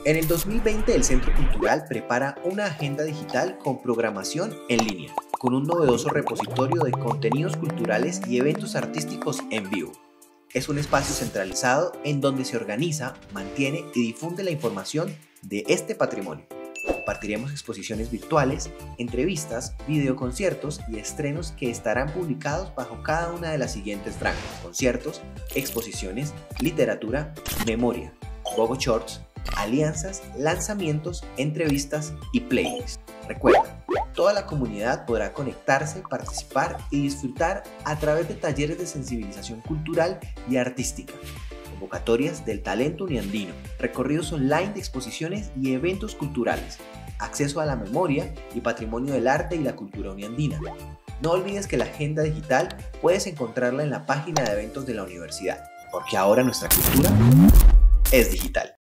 En el 2020, el Centro Cultural prepara una agenda digital con programación en línea, con un novedoso repositorio de contenidos culturales y eventos artísticos en vivo. Es un espacio centralizado en donde se organiza, mantiene y difunde la información de este patrimonio. Compartiremos exposiciones virtuales, entrevistas, videoconciertos y estrenos que estarán publicados bajo cada una de las siguientes franjas: conciertos, exposiciones, literatura, memoria, Gogo Shorts, alianzas, lanzamientos, entrevistas y playlists. Recuerda, toda la comunidad podrá conectarse, participar y disfrutar a través de talleres de sensibilización cultural y artística, convocatorias del talento uniandino, recorridos online de exposiciones y eventos culturales, acceso a la memoria y patrimonio del arte y la cultura uniandina. No olvides que la agenda digital puedes encontrarla en la página de eventos de la universidad, porque ahora nuestra cultura es digital.